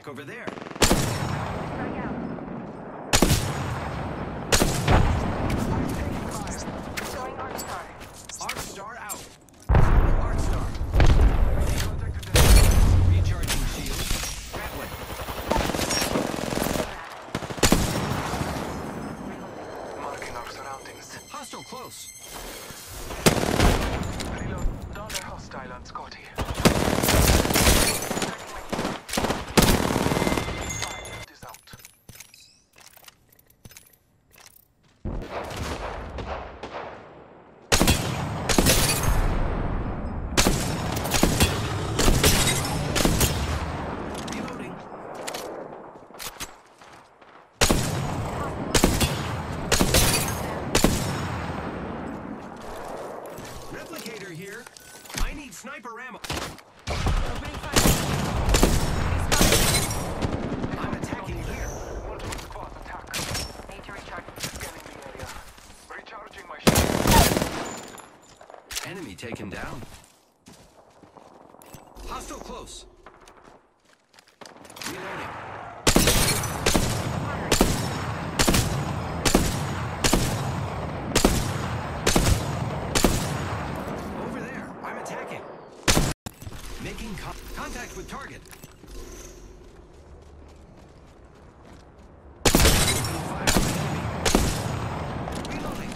attack over there. Frag out. Showing Arc Star. Arc Star out. Arc Star. Recharging shield. That way. Marking our surroundings. Hostile close. Reload. Down there hostile on Scotty. Is out. Reloading. Replicator here. I need sniper ammo. Opening fire. I'm attacking here. Multiple squads attack. Need to recharge. Scanning the area. Recharging my shield. Enemy taken down. Hostile close. Reloading. Over there. I'm attacking. Making contact with target. Opening fire on enemy. Reloading.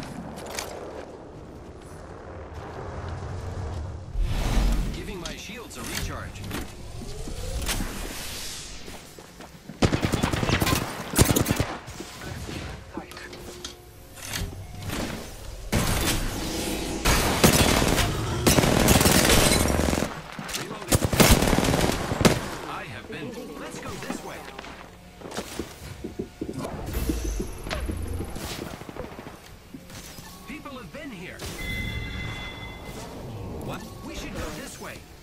Giving my shields a recharge. Sight. Reloading. I have been. Let's go this way. People have been here. What? We should go this way.